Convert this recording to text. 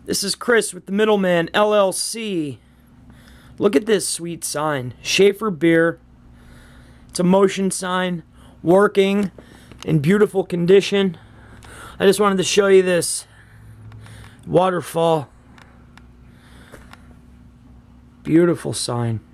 This is Chris with the Middleman LLC. Look at this sweet sign. Schaefer beer. It's a motion sign. Working. In beautiful condition. I just wanted to show you this. Waterfall. Beautiful sign.